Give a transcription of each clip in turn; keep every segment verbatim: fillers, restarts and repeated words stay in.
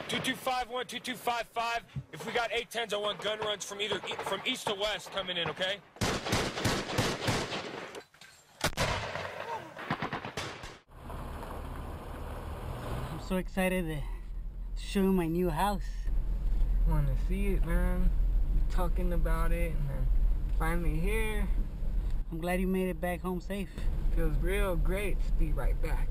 two two five one, two two five five. If we got eight tens, I want gun runs from either from east to west coming in, okay? I'm so excited to show you my new house. Want to see it, man? We're talking about it, and then finally here. I'm glad you made it back home safe. Feels real great to be right back.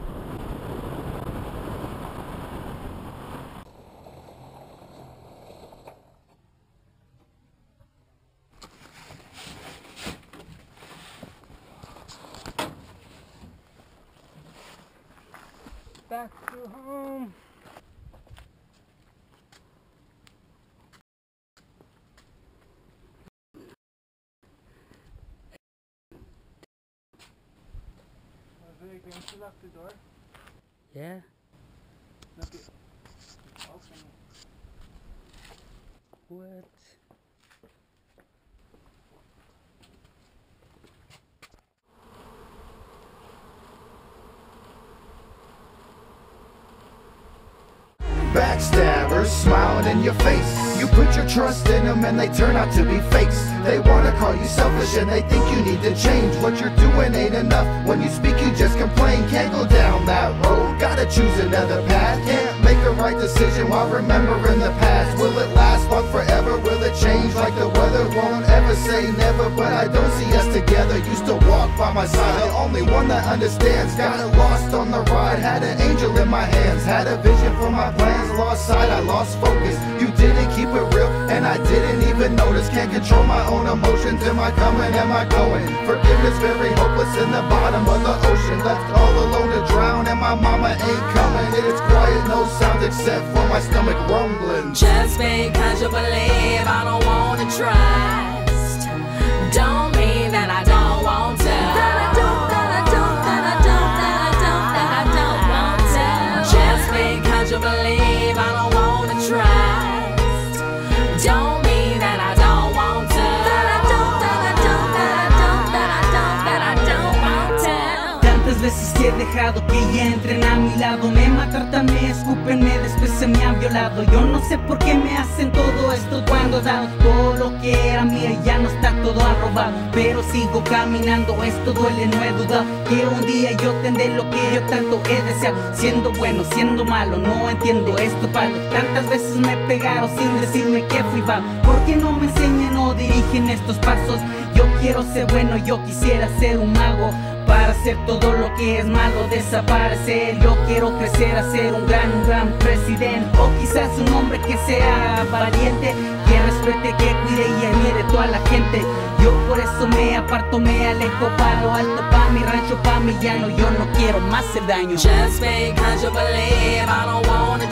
Back to home. Can you lock the door? Yeah. Look it. Open it. What? Backstabbers smiling in your face. You put your trust in them and they turn out to be fakes. They wanna call you selfish and they think you need to change. What you're doing ain't enough. When you speak you just complain. Can't go down that road, gotta choose another path. Can't make a right decision while remembering the past. Will it last long forever? Will it change like the weather? Won't ever say never, but I don't see us together. Used to walk by my side, the only one that understands. Got lost on the ride, had an angel in my hands. Had a vision for my plans, lost sight, I lost focus. You didn't keep it real, and I didn't even notice. Can't control my own emotions, am I coming, am I going? Forgiveness very hopeless in the bottom of the ocean. Left all alone to drown, and my mama ain't coming. It's quiet, no sound except for my stomach rumbling. Just because you believe I don't wanna trust, don't mean that I don't want to. That I don't, that I don't, that I don't, that I don't, that I don't want to. Just because you believe I don't wanna trust, don't mean that I don't want to. That I don't, that I don't, that I don't, that I don't, that I don't want to. Tantas veces que he dejado que ella entren a mi lado. Me maltratan, me escupen, me después se me han violado. Yo no sé por qué me hacen todo esto cuando he dado todo lo que era mío y ya no está, todo arrobado. Pero sigo caminando, esto duele, no he dudado que un día yo tendré lo que yo tanto he deseado. Siendo bueno, siendo malo, no entiendo esto, palo. Tantas veces me pegaron sin decirme que fui vago. ¿Por qué no me enseñan o dirigen estos pasos? Yo quiero ser bueno, yo quisiera ser un mago para hacer todo lo que es malo, desaparecer. Yo quiero crecer a ser un gran, un gran presidente. O quizás un hombre que sea valiente, que respete, que cuide y admire toda la gente. Yo por eso me aparto, me alejo pa' lo alto, pa' mi rancho, pa' mi llano. Yo no quiero más el daño. Just because you believe I don't wanna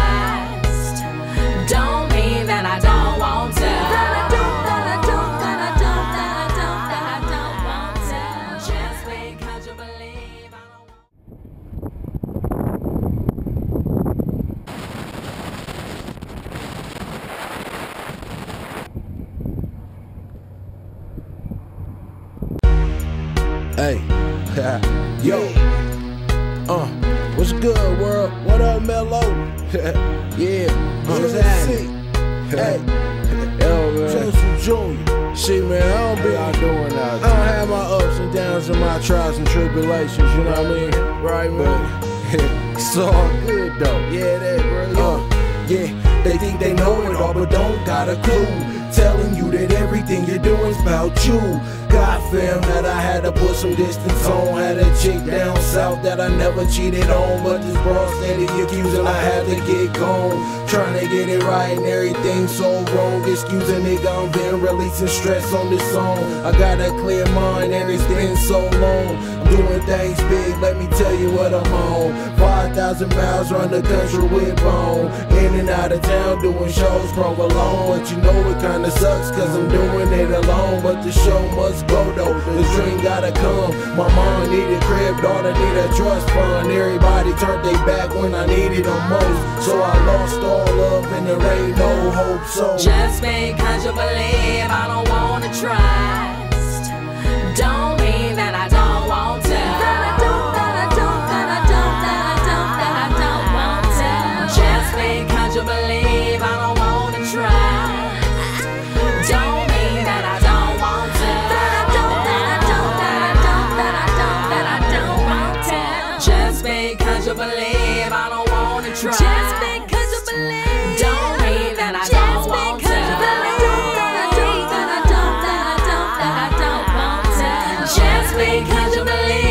trust, don't mean that I don't want to. That I don't, that I don't, that I don't, that I don't, that I don't want to. Just because you believe I don't Hey, yo, uh, what's good, world? What up, Mello? Yeah, what's happening? Hey, yo, man. Joseph Junior See, man, I don't be out doing out there. I don't have my ups and downs and my trials and tribulations, you know what I mean? Right, man? It's all good, though. Yeah, that, bro. Uh, yeah, they think they know it all, but don't got a clue. Telling you that everything you're doing's about you. God fam that I had to put some distance on. Had a chick down south that I never cheated on, but this bro steady accusing I had to get gone. Trying to get it right and everything so wrong. Excuse a nigga, I'm been releasing stress on this song. I got a clear mind and it's been so long. I'm doing things big, let me tell you what I'm on. Five thousand miles round the country with bone. In and out of town doing shows, bro, alone. But you know it kinda sucks cause I'm doing it alone. But the show must go though, the dream gotta come. My mom need a crib, daughter need a trust fund. Everybody turned their back when I needed them most. So I lost all love and there ain't no hope. So just because you believe I don't wanna trust, don't mean that I don't want to. That I don't, that I don't, that I don't, that I don't, that I don't want to. Just because because you believe.